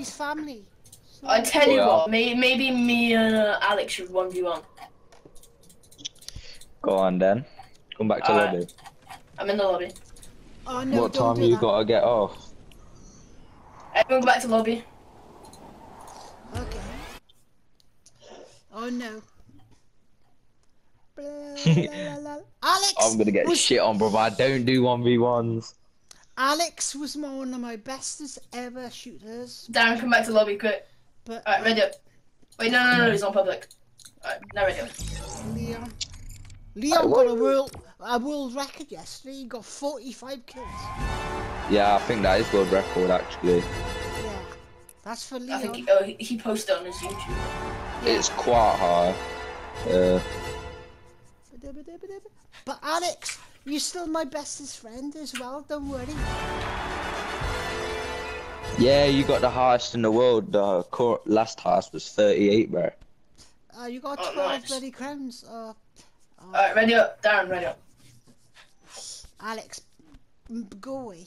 He's family. So I tell you Well. what, maybe me and Alex should 1v1. Go on then. Come back to Alright. lobby. I'm in the lobby. oh no, What don't time do you that. gotta get off? Everyone go back to lobby. Okay. Oh no. Alex. I'm gonna get was, shit on, brother. I don't do 1v1s. Alex was one of my bestest ever shooters. Darren, come back to lobby quick. But Alright, ready up. Wait, no, he's on public. Alright, now ready up. Leon got a world record yesterday. He got 45 kills. Yeah, I think that is world record actually. Yeah, that's for I Leon. think he posted on his YouTube. It's quite high. But Alex, you're still my bestest friend as well. Don't worry. Yeah, you got the highest in the world. The last highest was 38, bro. You got Oh, 12 nice. bloody crowns. Alright, ready up. Darren, ready up. Alex, go away.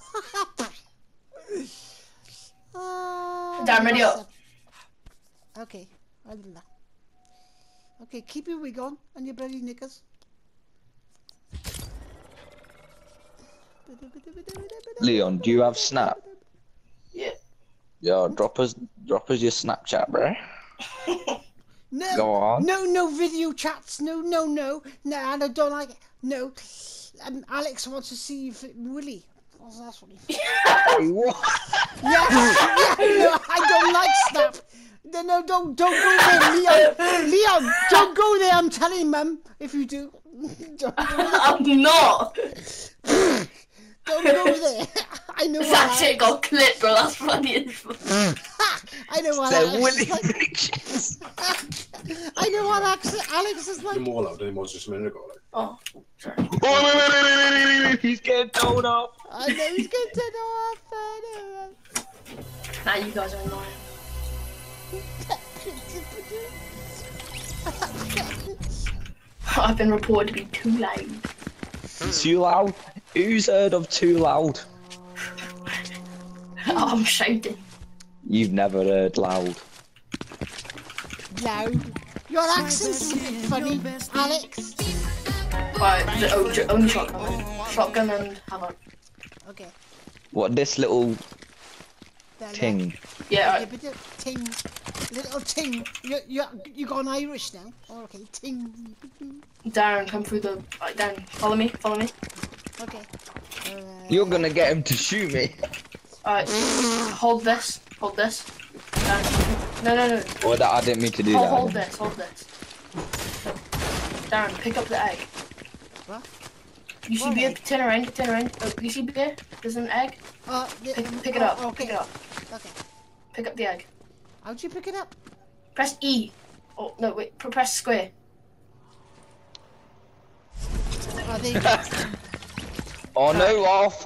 Damn, ready up. Okay, I'll do that. Okay, keep your wig on and your bloody knickers. Leon, do you have Snap? Yeah. Yo, drop us your Snapchat, bro. No, Go on. no video chats. No, I don't like it. No, Alex wants to see you Willy. That's what he. Hey, what? Yeah, no, I don't like Snap. No, don't go there, Leon. Leon, don't go there. I'm telling Mum. If you do, don't go there. I'm not! Don't go there. I know That what shit got clipped, bro. That's funny as fuck. I know what They're Alex Willy is like. pictures. I know what Alex is like. More loud than he was just a minute ago. Like. Oh, sorry. Wait. He's getting told off. I know he's going to know off. Now you guys are annoying. I've been reported to be too loud. Too loud? Who's heard of too loud? I'm shouting. You've never heard loud. Loud. Your accent's a bit funny, Alex. Right, only shotgun. Shotgun and hammer. Okay. What, this little There, ting? Yeah, Yeah, but ting, little ting. You gone Irish now? Oh, okay, ting. Darren, come through the. Right, Darren, follow me. Okay. You're gonna get him to shoot me. Alright, hold this. Darren. No. Or that I didn't mean to do that. Hold this. Darren, pick up the egg. What? You see What beer? egg? Turn around. Oh, you see beer? There's an egg. Pick it up. Okay. Pick it up. Okay. Pick up the egg. How'd you pick it up? Press E. Oh no, wait. Press square. Oh, there you go. Oh no, off.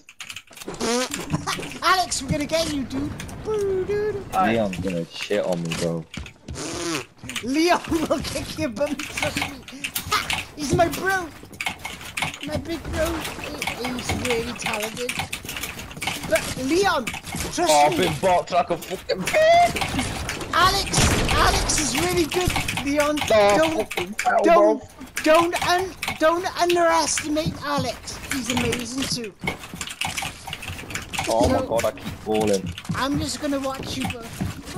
Alex, we're gonna get you, dude. Alright. Leon's gonna shit on me, bro. Leon will kick your bum. Trust me. Ha! He's my bro. My big bro. He's really talented. But Leon, trust Oh, I've me. been boxed like a fucking pig. Alex is really good. Leon, Oh, don't underestimate Alex. He's amazing too. Oh my So- god, I keep falling. I'm just gonna watch you both.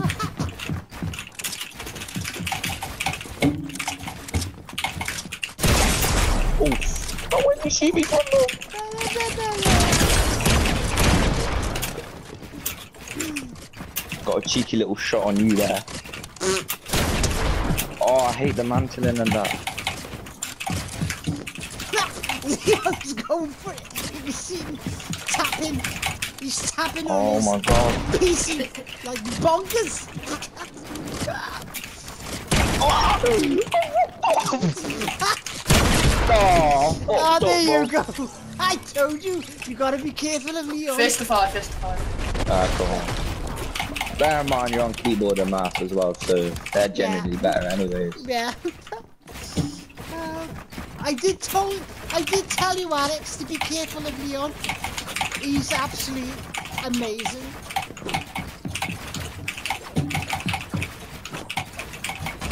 Oh, when you see me from Got a cheeky little shot on you there. Oh, I hate the mantling and that. Leon's going for it. You see him tapping. He's tapping Oh on my god. his PC like bonkers. Oh, There you go. I told you. You gotta be careful of Leon. Fist to five. come on. Bear in mind you're on keyboard and mouse as well, so they're generally better anyways. Yeah. I did tell you, Alex, to be careful of Leon. He's absolutely amazing.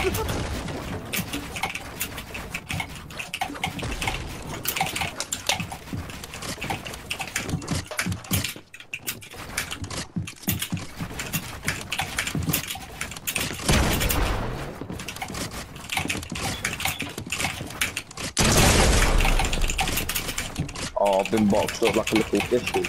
Oh, I've been boxed up like a little fishy.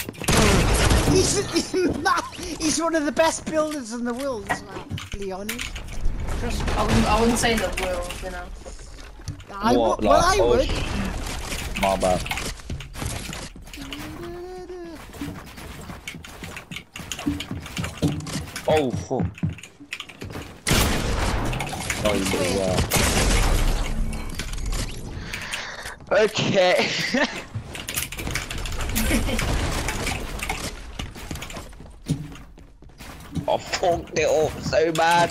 He's one of the best builders in the world as well, Leon. Trust me. I wouldn't say the world, you know. I would. My bad. Oh, fuck. Oh, you did well. Okay. I fucked it up so bad.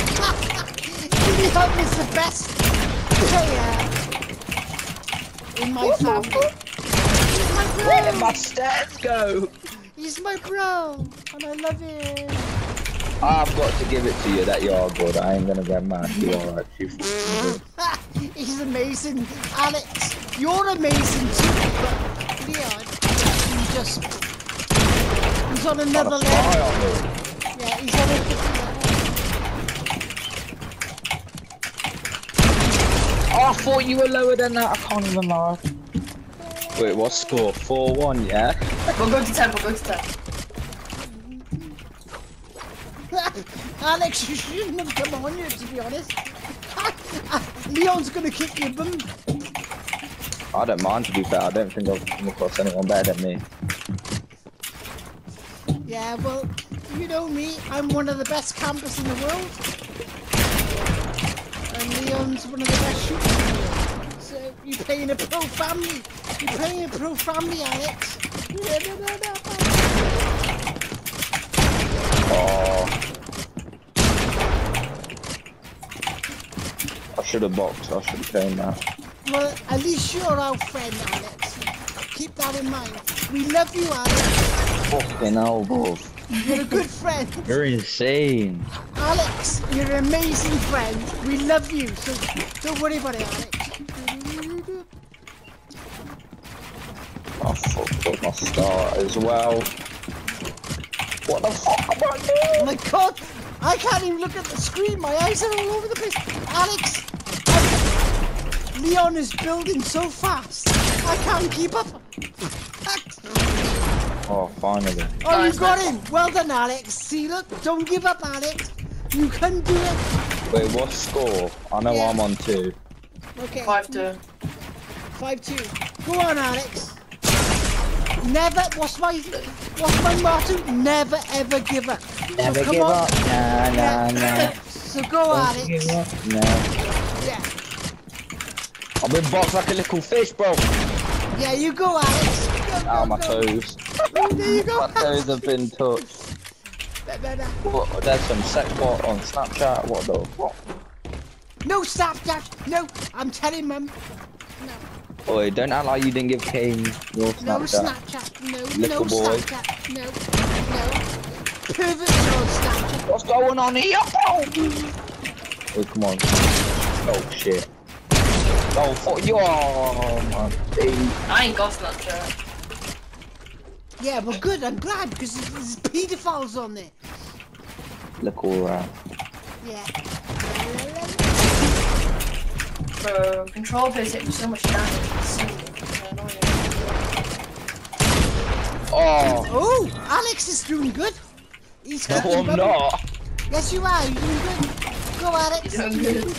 Leon is the best player in my family. Where did my stats go? He's my bro, and I love him. I've got to give it to you that you are good. I ain't gonna get mad. You are actually good. He's amazing. Alex, you're amazing too, but Leon, he's on another level. Yeah, he's on a different level. Oh, I thought you were lower than that. I can't even lie. Wait, what score? 4-1, yeah? We'll go to 10, we'll go to 10. Alex, you shouldn't have come on here, to be honest. Leon's gonna kick your bum. I don't mind, to be fair. I don't think I've come across anyone better than me. Yeah, well, you know me. I'm one of the best campers in the world. And Leon's one of the best shooters in the world. So, you play in a pro family. You play in a pro family, Alex. Oh. I should have boxed. I should have came now. Well, at least you're our friend, Alex. Keep that in mind. We love you, Alex. Fucking hell, bro. You're a good friend. You're insane. Alex, you're an amazing friend. We love you, so don't worry about it, Alex. I fucked up my start as well. What the fuck am I doing? Oh my god, I can't even look at the screen. My eyes are all over the place. Alex, Leon is building so fast. I can't keep up. Oh, finally. Oh, you got him. Well done, Alex. See, look, don't give up, Alex. You can do it. Wait, what score? I know Yeah. I'm on 2. Okay. 5-2. 5-2. Go on, Alex. Never. What's my motto? Never ever give up. Never so come give on. up. Nah. So go, Alex. Give up. No. Yeah. I've been boxed like a little fish, bro. Yeah, you go, Alex. Ow, my toes. There you go. My toes have been touched. What, there's some sex bot on Snapchat. What the fuck? No Snapchat. No, I'm telling Mum. No. Oi, don't act like you didn't give Kane your Snapchat. No Snapchat. No. Little no boy. Snapchat. No. No. Perverts on Snapchat. What's going on here, bro? Oh, come on. Oh, shit. Oh, fuck you. Oh, man. I ain't got Snapchat. Yeah, well, good. I'm glad because there's pedophiles on there. Look all right. Yeah. Bro, control plays hit so much damage. It's so annoying. Oh. Oh, Alex is doing good. He's No, cooking, I'm buddy. not. Yes, you are. You're doing good. Go, Alex. You're doing good.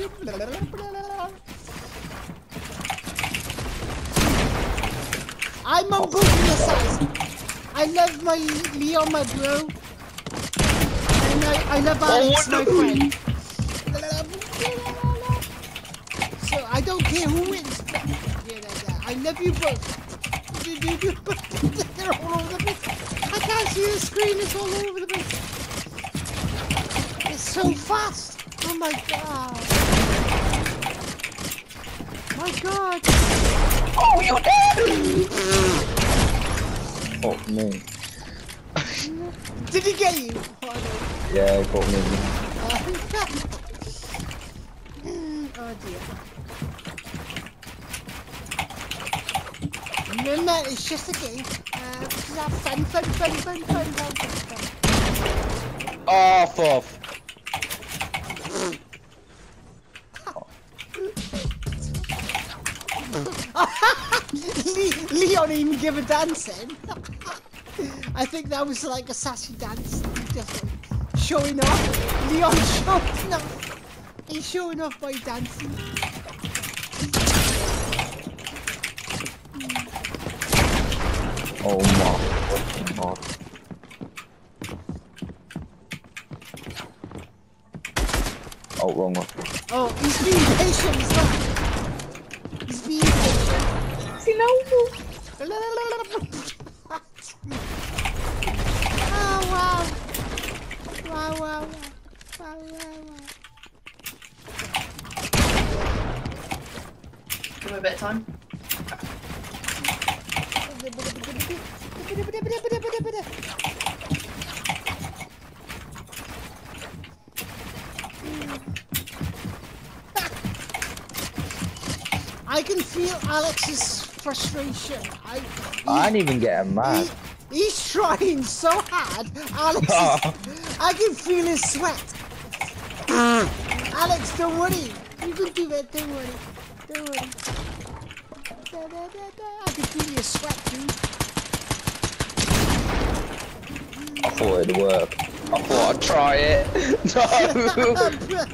I'm on both of your sides. I love my Leon, my bro. And I love Alex, my friend. So I don't care who wins. I love you both. They're all over the place. I can't see the screen. It's all over the place. It's so fast. Oh my god. My god. Oh, you did! Fuck me. Did he get you? Oh, no. Yeah, he got me. Oh dear. Remember, it's just a game. Just have fun. Oh, fuck. Leon even give a dance in. I think that was like a sassy dance. Just showing off. Leon showing off. He's showing off by dancing. Oh my fucking god. Oh, wrong one. Oh, he's being patient as well. He's being patient. Oh wow. Wow. Give me a bit of time. I can feel Alex's frustration. I ain't even getting mad. He's trying so hard. Alex, I can feel his sweat. Alex, don't worry. You can do it. Don't worry. I can feel your sweat, dude. I thought it'd work. I thought I'd try it. No!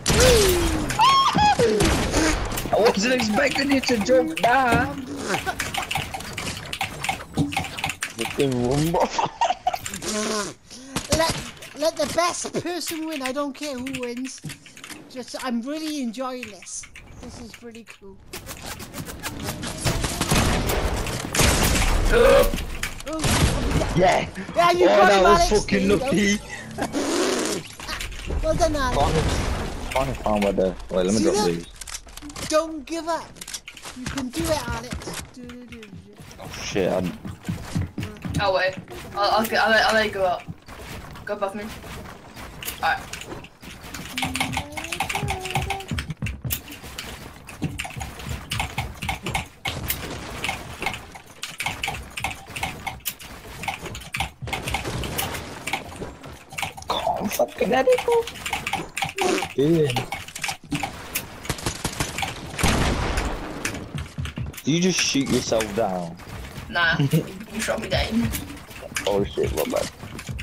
I wasn't expecting you to jump down. Let the best person win. I don't care who wins. Just I'm really enjoying this. This is pretty cool. Yeah. Yeah, you oh, got that him, was Alex. fucking lucky. Well done, Alex. Trying to find where the. Wait, let me drop these. Don't give up. You can do it, Alex. Oh shit! Oh wait, I'll let you go up. Go above me. Alright. I'm fucking edible. Dude. Do you just shoot yourself down? Nah, you shot me down. Oh shit, my bad.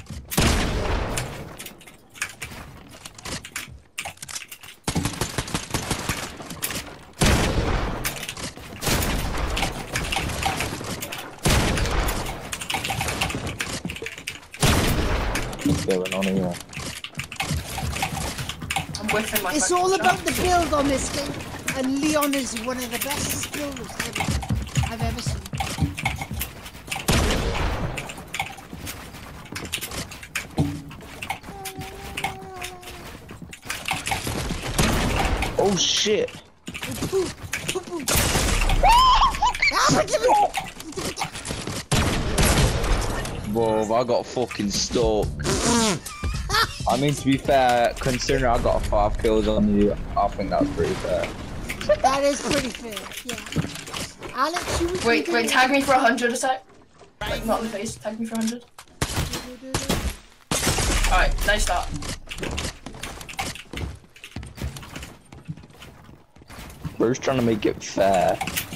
What's going on here? I'm whiffing my It's all about the build on this game, and Leon is one of the best builders I've ever seen. Oh shit! Whoa, I got fucking stalked. I mean, to be fair, considering I got 5 kills on you, I think that's pretty fair. That is pretty fair, yeah. Alex, you Wait, tag me for 100 a sec. Like, not in the face, tag me for 100. Alright, nice start. We're just trying to make it fair.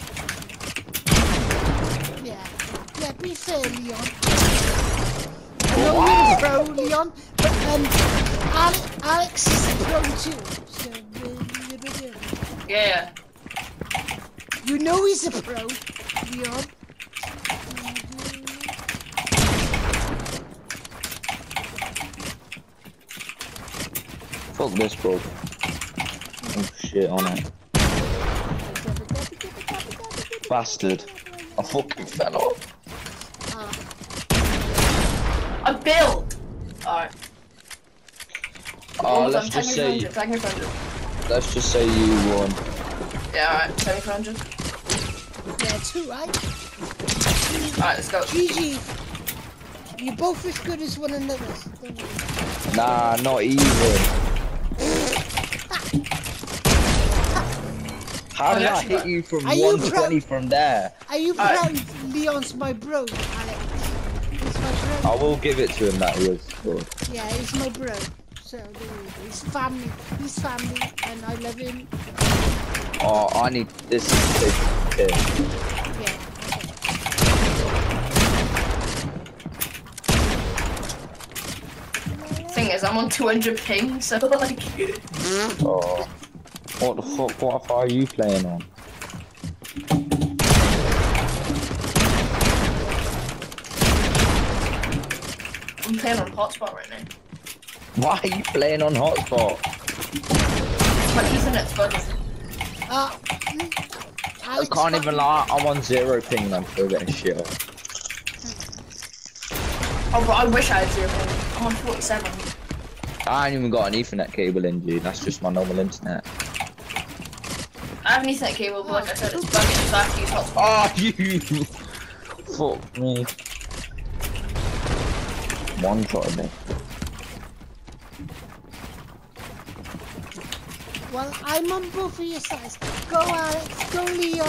Yeah, be fair, Leon. I know you're a pro, Leon, but Alex is a pro too. So, Yeah. you know he's a pro, Leon. Fuck this, bro. Oh shit on it. Bastard. I fucking fell off. I built! Alright. Let's just say Tag me for 100. let's just say you won. Yeah, alright, tag me for 100. Yeah, 2, right? Alright, let's go. GG. You're both as good as one another. Nah, not even. How Oh, did yeah, I she hit got- you from Are you 120 from there? Are you Alright. proud Leon's my bro, Alex? He's my bro. I will give it to him that he was scored. Yeah, he's my bro. So there you go. He's family. He's family, and I love him. Oh, I need this is Yeah. Thing is, I'm on 200 ping, so like. Oh. What the fuck? What are you playing on? I'm playing on hotspot right now. Why are you playing on hotspot? My Ethernet's bugging. I can't even lie, I'm on 0 ping and I'm still getting shit up. Oh, but I wish I had 0 ping. I'm on 47. I ain't even got an Ethernet cable in, G. That's just my normal internet. I have an Ethernet cable, but like I said, it's bugging, so I have to use hotspot. Oh, you! Fuck me. One shot me. Well, I'm on both of your sides. Go, Alex. Go, Leon.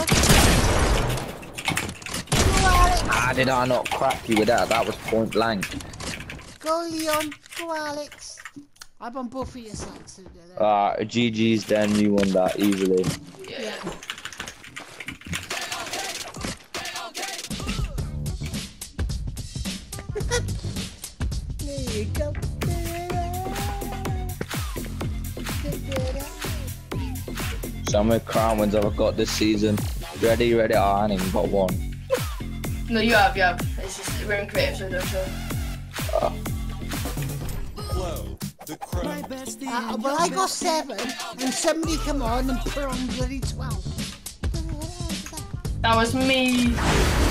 Go, Alex. How did I not crack you with that? That was point blank. Go, Leon. Go, Alex. I'm on both of your sides. So GG's then, you won that easily. Yeah. There you go. So many crown wins I've got this season. Ready? Oh, I ain't even got one. No, you have. It's just, we're in creative, so don't show. Well, I got 7, and somebody come on and put on bloody 12. That was me.